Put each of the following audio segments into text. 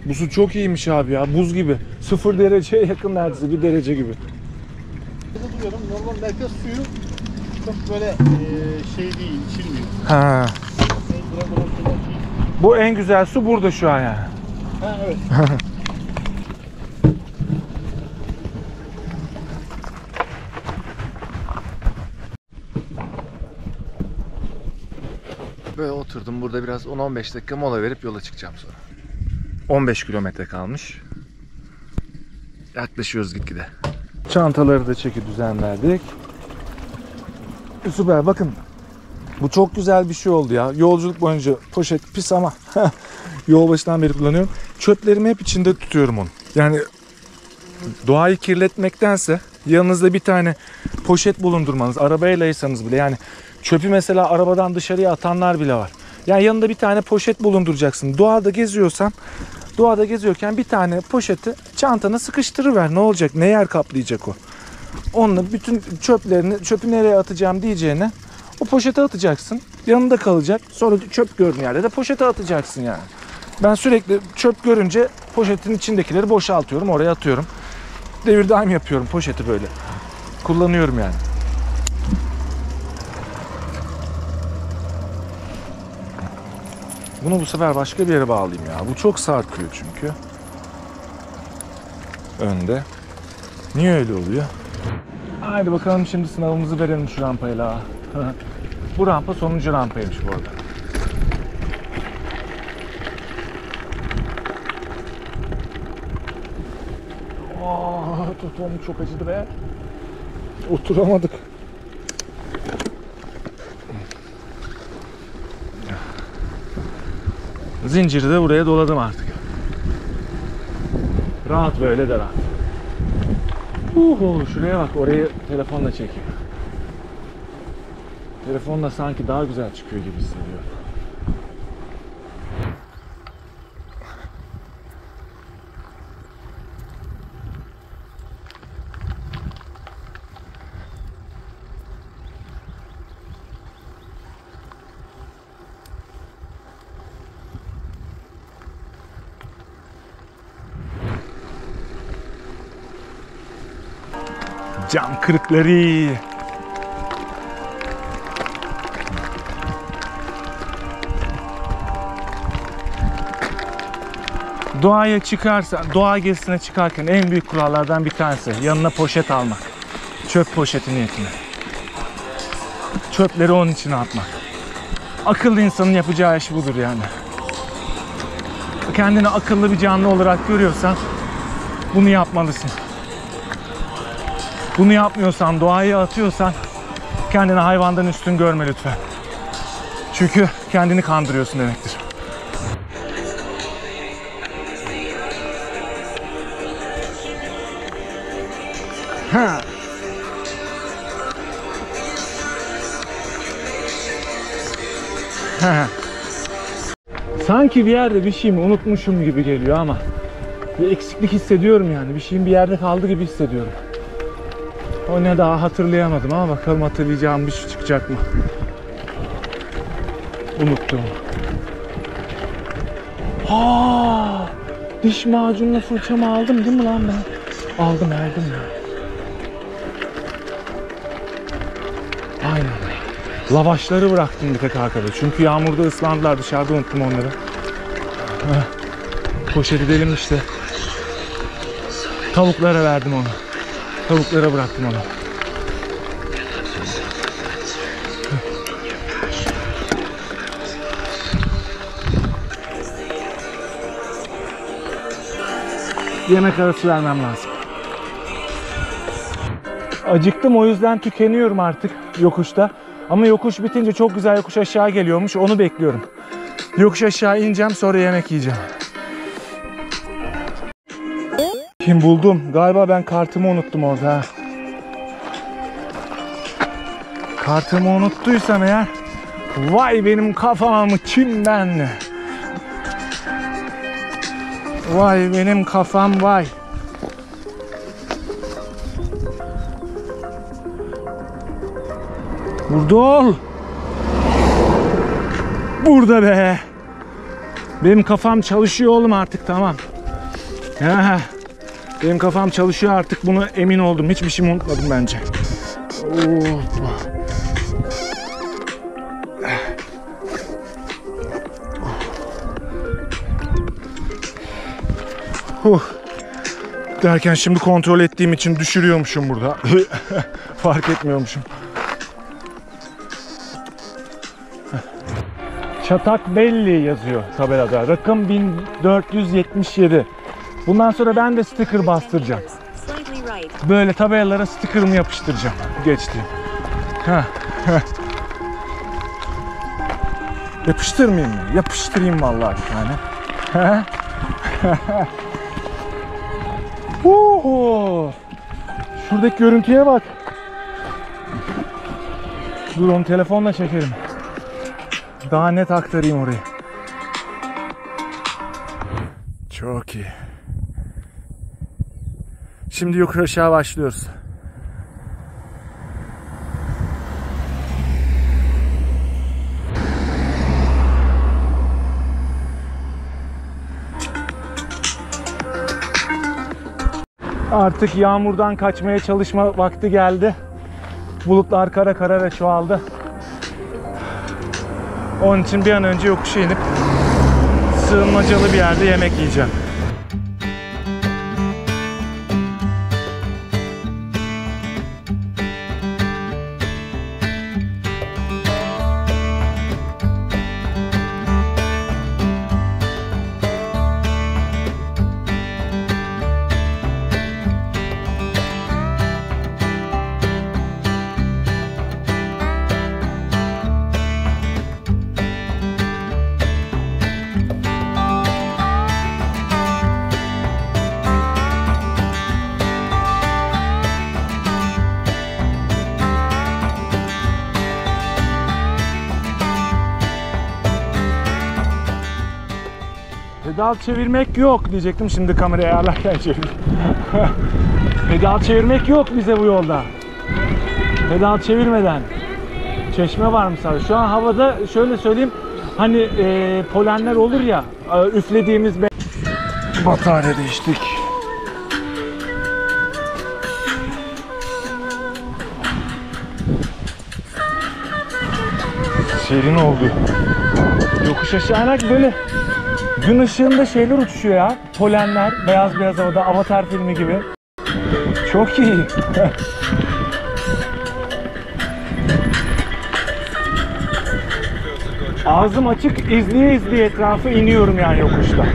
Bu su çok iyiymiş abi ya. Buz gibi. 0 dereceye yakın neredeyse. 1 derece gibi. Burada duruyorum. Normal merkez suyu çok böyle şey değil, içilmiyor. Ha. Bu en güzel su burada şu an yani. Ha evet. Böyle oturdum. Burada biraz 10-15 dakika mola verip yola çıkacağım sonra. 15 kilometre kalmış. Yaklaşıyoruz gitgide. Çantaları da çeki düzen verdik. Süper, bakın. Bu çok güzel bir şey oldu ya. Yolculuk boyunca poşet pis ama yol başından beri kullanıyorum. Çöplerimi hep içinde tutuyorum onu. Yani doğayı kirletmektense yanınızda bir tane poşet bulundurmanız, arabaylaysanız bile, yani çöpü mesela arabadan dışarıya atanlar bile var. Yani yanında bir tane poşet bulunduracaksın. Doğada geziyorken bir tane poşeti çantana sıkıştırıver. Ne olacak? Ne yer kaplayacak o? Onunla bütün çöpü nereye atacağım diyeceğine o poşete atacaksın. Yanında kalacak. Sonra çöp gördüğün yerde de poşete atacaksın yani. Ben sürekli çöp görünce poşetin içindekileri boşaltıyorum. Oraya atıyorum. Devir daim yapıyorum poşeti böyle. Kullanıyorum yani. Bunu bu sefer başka bir yere bağlayayım ya. Bu çok sarkıyor çünkü. Önde. Niye öyle oluyor? Haydi bakalım şimdi sınavımızı verelim şu rampayla. Bu rampa sonuncu rampaymış bu arada. Totoğum çok acıdı be. Oturamadık. Zinciri de buraya doladım artık. Rahat, böyle de rahat. Şuraya bak, orayı telefonla çekeyim. Telefonla sanki daha güzel çıkıyor gibi hissediyorum. Cam kırıkları. Doğaya çıkarsan, doğa gezisine çıkarken en büyük kurallardan bir tanesi yanına poşet almak. Çöp poşeti niyetine. Çöpleri onun içine atmak. Akıllı insanın yapacağı iş budur yani. Kendini akıllı bir canlı olarak görüyorsan bunu yapmalısın. Bunu yapmıyorsan, doğaya atıyorsan kendini hayvandan üstün görme lütfen. Çünkü kendini kandırıyorsun demektir. Ha. Ha. Sanki bir yerde bir şeyimi unutmuşum gibi geliyor ama bir eksiklik hissediyorum yani. Bir şeyin bir yerde kaldı gibi hissediyorum. O ne, daha hatırlayamadım ama bakalım hatırlayacağım bir şey çıkacak mı? Unuttum. Diş macunla fırçamı aldım değil mi lan ben? Aldım ya. Aynen. Lavaşları bıraktım bir tek arkada. Çünkü yağmurda ıslandılar, dışarıda unuttum onları. Poşet edelim işte. Tavuklara verdim onu. Tavuklara bıraktım onu. Yemek arası vermem lazım. Acıktım, o yüzden tükeniyorum artık yokuşta. Ama yokuş bitince çok güzel yokuş aşağı geliyormuş. Onu bekliyorum. Yokuş aşağı ineceğim, sonra yemek yiyeceğim. Kim buldum? Galiba ben kartımı unuttum orada. Kartımı unuttuysam eğer, vay benim kafamı kim ben? Vay benim kafam vay. Burada ol. Burada be. Benim kafam çalışıyor oğlum artık, tamam. Ha, benim kafam çalışıyor artık, bunu emin oldum. Hiçbir şey unutmadım bence. Derken şimdi kontrol ettiğim için düşürüyormuşum burada. Fark etmiyormuşum. Çatakbelli yazıyor tabelada. Rakım 1477. Bundan sonra ben de sticker bastıracağım. Böyle tabelalara sticker'ımı yapıştıracağım. Geçtiğim. Yapıştırmayayım mı? Yapıştırayım vallahi bir tane. Şuradaki görüntüye bak. Dur, onu telefonla çekerim. Daha net aktarayım orayı. Çok iyi. Şimdi yokuş aşağı başlıyoruz. Artık yağmurdan kaçmaya çalışma vakti geldi. Bulutlar kara kara ve çoğaldı. Onun için bir an önce yokuşa inip sığınmacalı bir yerde yemek yiyeceğim. Pedal çevirmek yok diyecektim, şimdi kamerayı ayarlarken çevirdim. Pedal çevirmek yok bize bu yolda. Pedal çevirmeden. Çeşme var mı sadece? Şu an havada şöyle söyleyeyim, hani polenler olur ya, üflediğimiz batarya değiştik. Serin oldu. Yokuş aşağı inerken böyle gün ışığında şeyler uçuşuyor ya. Polenler, beyaz beyaz havada, Avatar filmi gibi. Çok iyi. Ağzım açık, izleye izleye etrafı iniyorum yani yokuşta.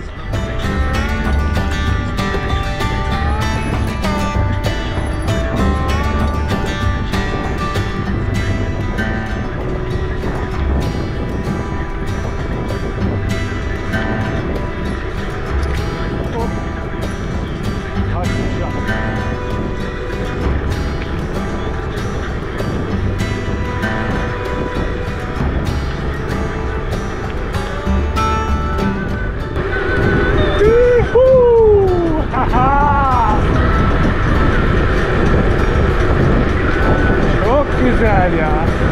Çok güzel ya.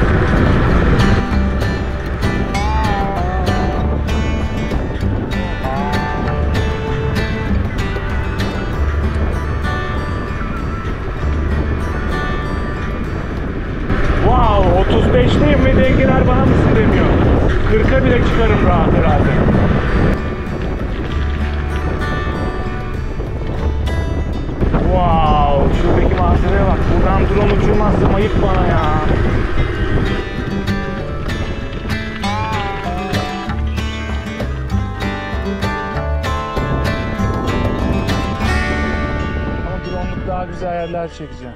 Wow, 35'teyim ve dengeler bana mısın demiyor. 40'a bile çıkarım rahat herhalde. Wow, şuradaki manzaraya bak. Buradan drone uçurmazsam ayıp bana ya. Ama drone'luk daha güzel yerler çekeceğim.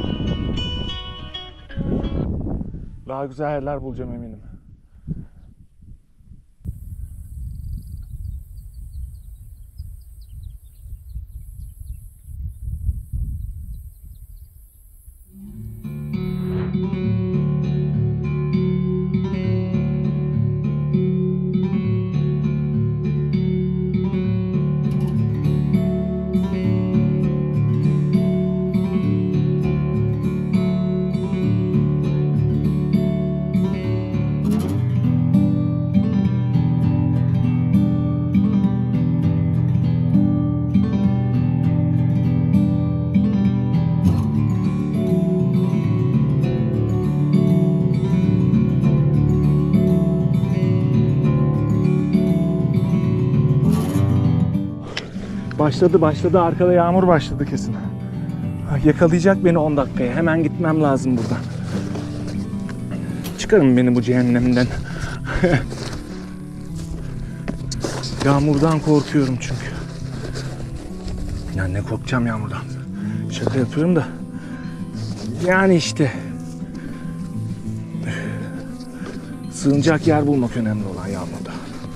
Daha güzel yerler bulacağım eminim. Başladı. Arkada yağmur başladı kesin. Yakalayacak beni 10 dakikaya. Hemen gitmem lazım buradan. Çıkarın beni bu cehennemden. Yağmurdan korkuyorum çünkü. Ya ne korkacağım yağmurdan. Şaka yapıyorum da. Yani işte. Sığınacak yer bulmak önemli olan yağmurda.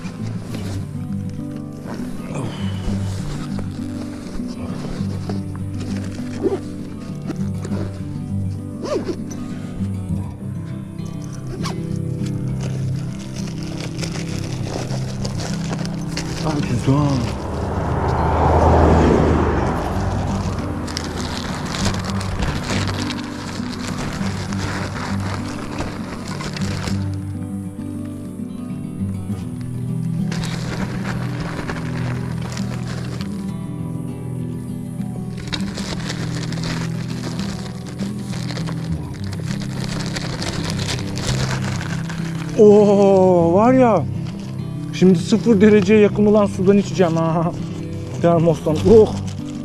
Güzel. Oo, var ya. Şimdi 0 dereceye yakın olan sudan içeceğim ha. Termostan. Oh.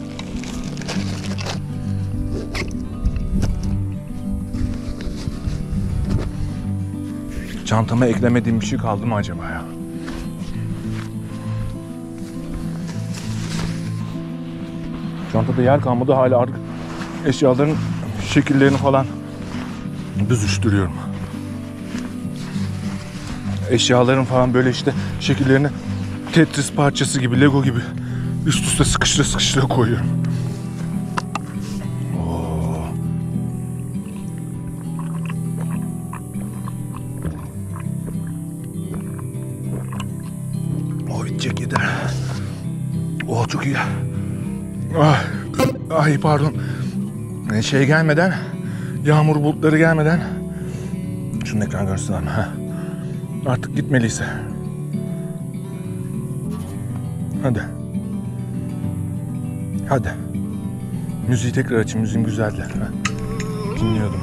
Çantama eklemediğim bir şey kaldı mı acaba ya? Çantada yer kalmadı, hala artık eşyaların şekillerini falan büzüştürüyorum. Eşyaların falan böyle işte şekillerini Tetris parçası gibi, Lego gibi üst üste sıkıştıra koyuyorum. Oo. O bitecek yeter. Oh çok iyi. Ay pardon. Şey gelmeden, yağmur bulutları gelmeden şunun ekran görsün ama. Artık gitmeliyse. Hadi. Müziği tekrar açayım. Müziğim güzeldi. Dinliyordum.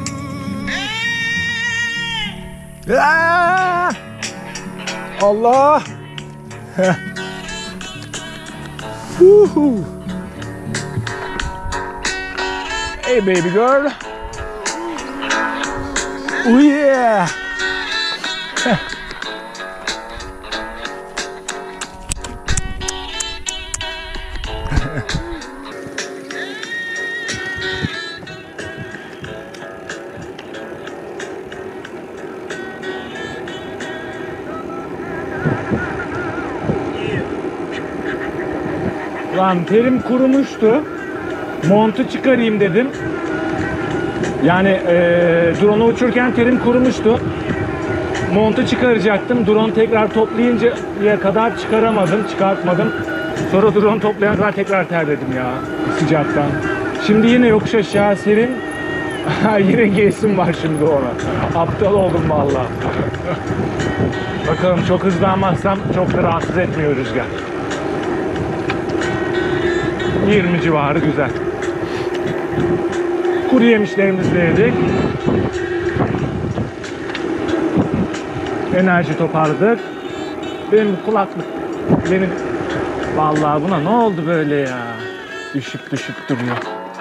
Allah! Hey baby girl. Oh yeah. Lan terim kurumuştu. Montu çıkarayım dedim. Yani drone'u uçurken terim kurumuştu. Montu çıkaracaktım. Drone tekrar toplayıncaya kadar çıkartmadım. Sonra drone toplayana kadar tekrar terledim ya sıcaktan. Şimdi yine yokuş aşağı serin. Yine giysim var şimdi ona. Aptal oldum vallahi. Bakalım çok hızlanmazsam çok da rahatsız etmiyor rüzgar. 20 civarı güzel. Kuru yemişlerimizi de yedik. Enerji toparladık. Benim kulaklık, vallahi buna ne oldu böyle ya? Düşüp duruyor.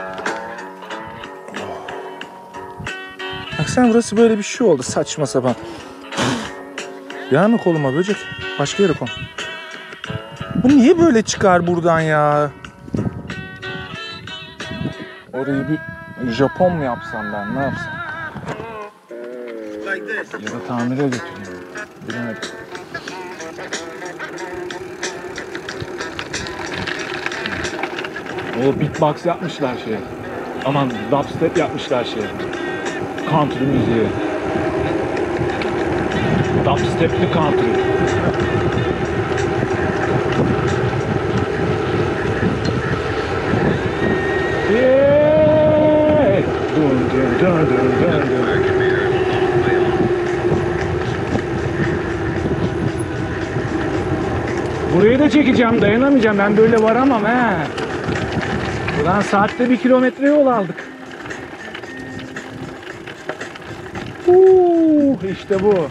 Bak sen, burası böyle bir şey oldu saçma sapan. Gelme koluma böcek. Başka yere kon. Bu niye böyle çıkar buradan ya? Orayı bir Japon mu yapsam ben, ne yapsam? Ya da tamire götüreyim. Bilemedim. O beatbox yapmışlar şeye. Aman dubstep yapmışlar şeye. Country müziği. Dubstep'li country. Yeah! Dun. Burayı da çekeceğim, dayanamayacağım. Ben böyle varamam he. Ulan saatte 1 kilometre yol aldık. İşte bu.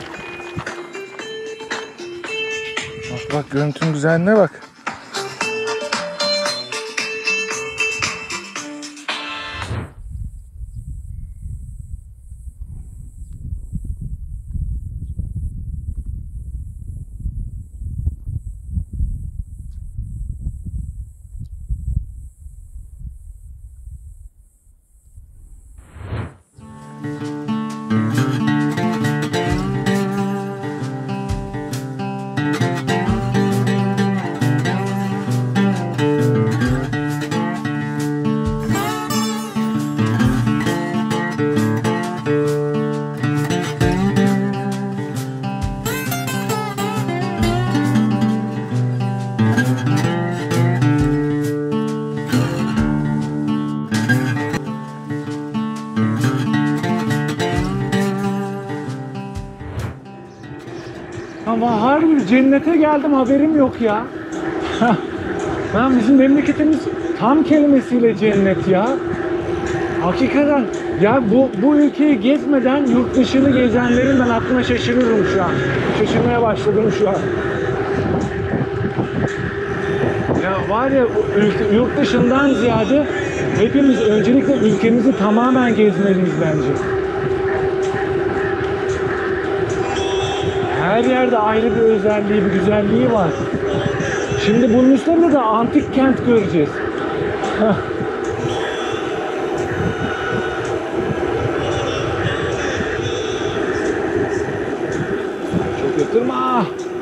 Bak görüntünün güzelliğine bak. Ama harbi cennete geldim, haberim yok ya. Ben bizim memleketimiz tam kelimesiyle cennet ya. Hakikaten ya bu ülkeyi gezmeden yurt dışını gezenlerin ben aklına şaşırıyorum şu an. Şaşırmaya başladım şu an. Ya var ya yurt dışından ziyade hepimiz öncelikle ülkemizi tamamen gezmeliyiz bence. Her yerde ayrı bir özelliği, bir güzelliği var. Şimdi bunun üstünde de antik kent göreceğiz. Çok yatırma.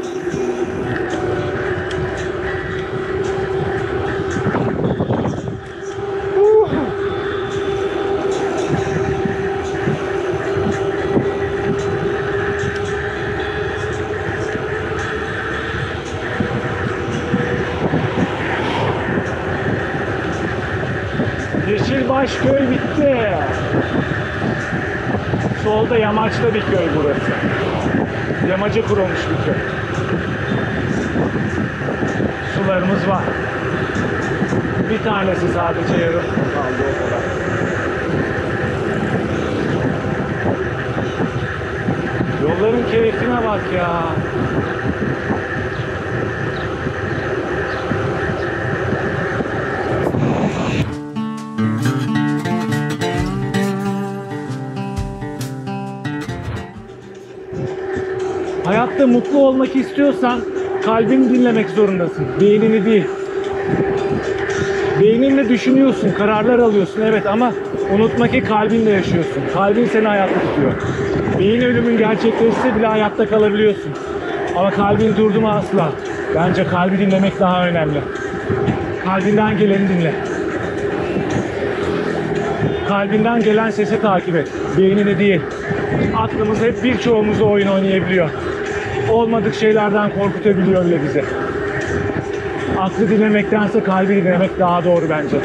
Yeşilbaş köy bitti. Solda yamaçta bir köy burası. Yamaca kurulmuş bir köy. Sularımız var. Bir tanesi sadece yarım kaldı, o kadar. Yolların keyfine bak ya. Hayatta mutlu olmak istiyorsan kalbini dinlemek zorundasın. Beynini değil. Beyninle düşünüyorsun, kararlar alıyorsun evet ama unutma ki kalbinle yaşıyorsun. Kalbin seni hayatta tutuyor. Beyin ölümün gerçekleşse bile hayatta kalabiliyorsun. Ama kalbin durdu mu asla. Bence kalbi dinlemek daha önemli. Kalbinden geleni dinle. Kalbinden gelen sesi takip et. Beynini değil. Aklımız hep birçoğumuz oyun oynayabiliyor. Olmadık şeylerden korkutabiliyor öyle bize. Aklı dinlemektense kalbi dinlemek daha doğru bence.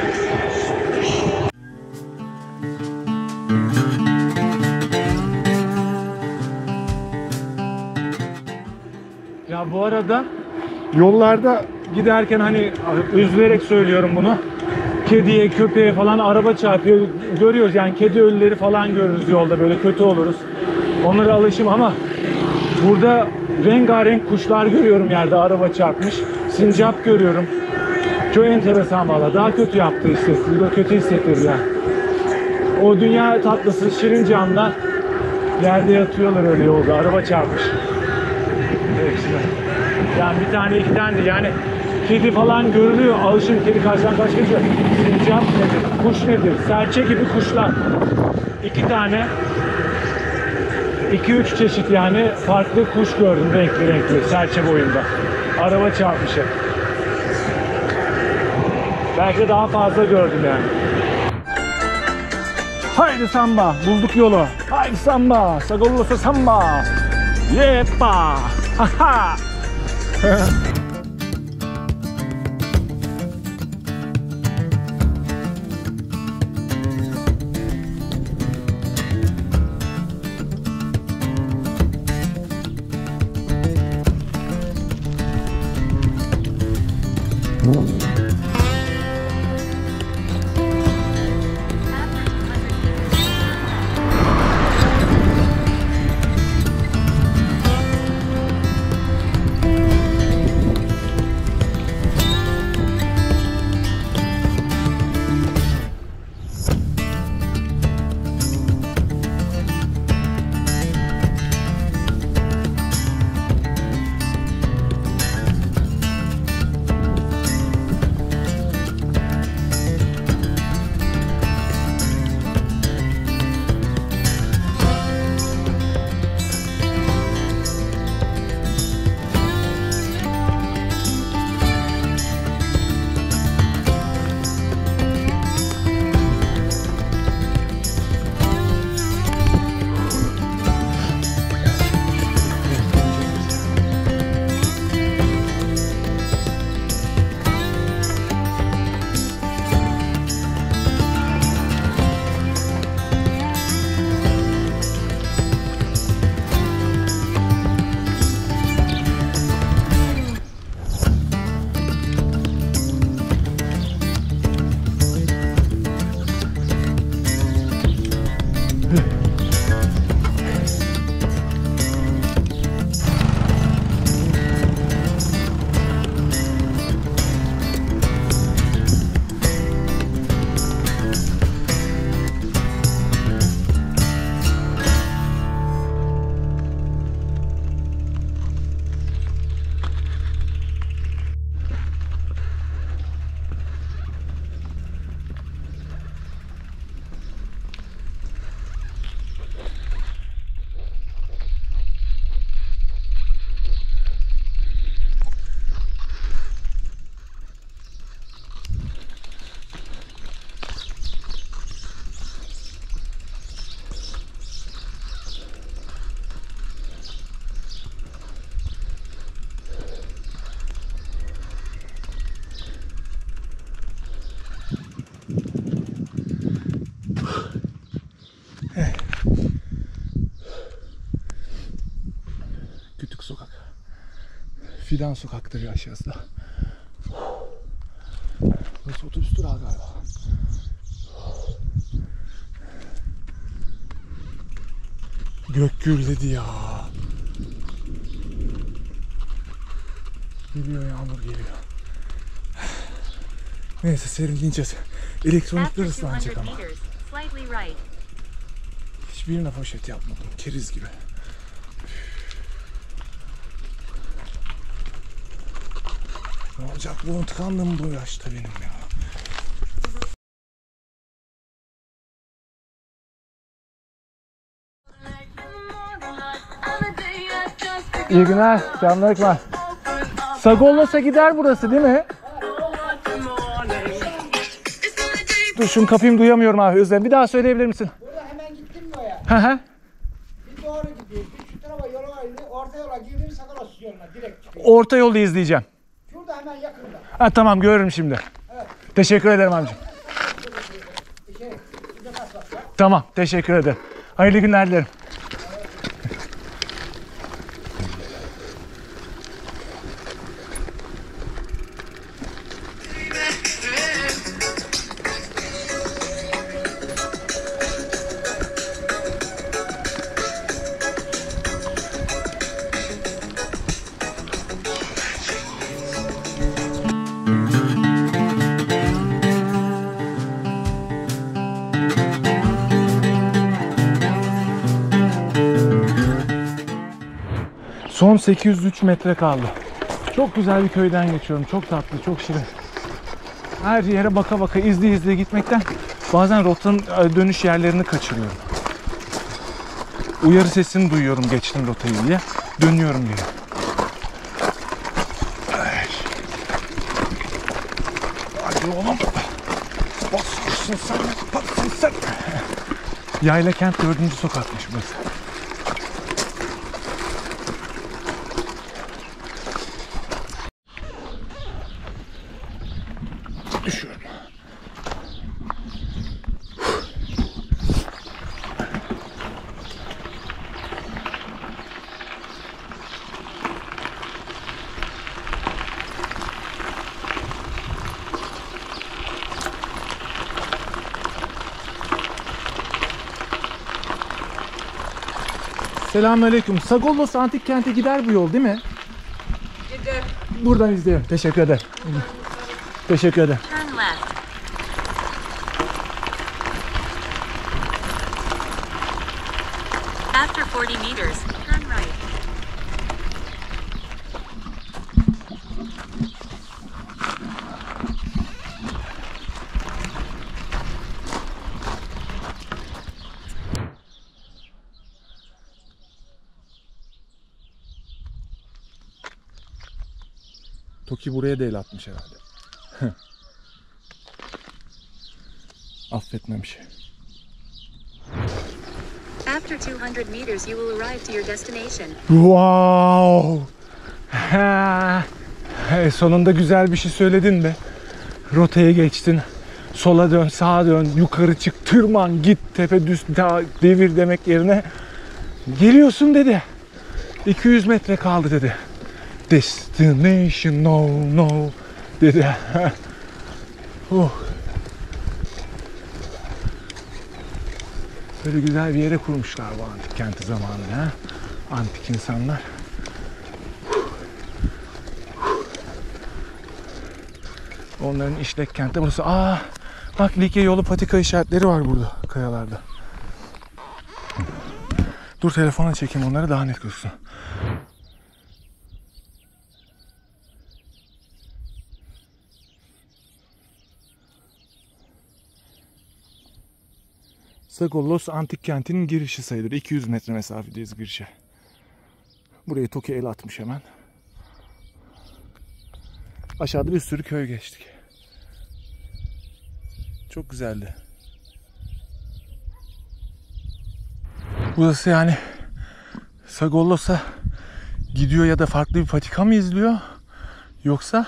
Ya bu arada yollarda giderken hani üzülerek söylüyorum bunu. Kediye, köpeğe falan araba çarpıyor. Görüyoruz yani kedi ölüleri falan görürüz yolda, böyle kötü oluruz. Onlara alışım ama burada rengarenk kuşlar görüyorum yerde araba çarpmış. Sincap görüyorum. Çok enteresan valla. Daha kötü yaptı işte. Burada kötü hissettirdi ya. O dünya tatlısı şirin canlar yerde yatıyorlar öyle yolda. Araba çarpmış. Hepsine. Yani bir tane iki tane de yani kedi falan görülüyor. Alışım kedi karşıdan kaç geçiyor. Sincap nedir? Kuş nedir? Serçe gibi kuşlar. İki tane 2-3 çeşit yani farklı kuş gördüm renkli renkli serçe boyunda. Araba çarpmış hep. Belki de daha fazla gördüm yani. Haydi samba, bulduk yolu. Haydi samba, sagollosa samba. Yepa. Haha. Fidan sokaktır ya aşağısı. Burası otobüs durağı galiba. Gök gürledi ya. Geliyor, yağmur geliyor. Neyse serinleyeceğiz. Elektronikler ıslanacak ama. Hiçbirine poşet yapmadım. Keriz gibi. Ne olacak bu unutkanlığım bu yaşta benim ya. İyi günler. Selamünaleyküm. Sagollos'a gider burası değil mi? Dur şunu kapayım, duyamıyorum abi, Özlem. Bir daha söyleyebilir misin? Burada hemen gittin mi oraya? Hı hı. Bir doğru gidiyor. Bir şu tarafa yola ayrılıyor. Orta yola girdiğin Sakalos yoluna direkt çıkıyor. Orta yolu izleyeceğim. Şurada hemen yakında. Ha, tamam, görürüm şimdi. Evet. Teşekkür ederim amcım. Bir de kas bak ya. Tamam, teşekkür ederim. Hayırlı günler dilerim. Son 803 metre kaldı. Çok güzel bir köyden geçiyorum. Çok tatlı, çok şirin. Her yere baka baka, izleye gitmekten bazen rotanın dönüş yerlerini kaçırıyorum. Uyarı sesini duyuyorum geçtim rotayı diye. Dönüyorum geri. Hadi oğlum. Basarsın sen, basarsın sen. Yayla Kent 4. sokakmış burası. Düşüyorum. Selamünaleyküm. Sagollos Antik Kent'e gider bu yol değil mi? Gider. Buradan izleyelim. Teşekkür ederim. Teşekkür ederim. Turn left. After 40 meters, turn right. Toki buraya da el atmış herhalde. Affetmemiş. After 200 meters, you will arrive to your destination. Wow! Sonunda güzel bir şey söyledin be. Rotaya geçtin. Sola dön, sağa dön, yukarı çık, tırman, git, tepe düz, devir demek yerine geliyorsun dedi. 200 metre kaldı dedi. Destination no no dedi. Böyle güzel bir yere kurmuşlar bu antik kenti zamanında. Antik insanlar. Onların işlek kenti burası. Bak Likya yolu patika işaretleri var burada kayalarda. Dur telefona çekeyim onları, daha net gözüksün. Sagollos Antik Kenti'nin girişi sayılır. 200 metre mesafedeyiz girişe. Burayı Toki el atmış hemen. Aşağıda bir sürü köy geçtik. Çok güzeldi. Burası yani Sagollos'a gidiyor ya da farklı bir patika mı izliyor? Yoksa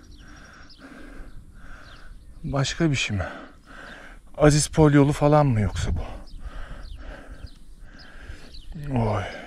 başka bir şey mi? Aziz Pol yolu falan mı yoksa bu? Oy.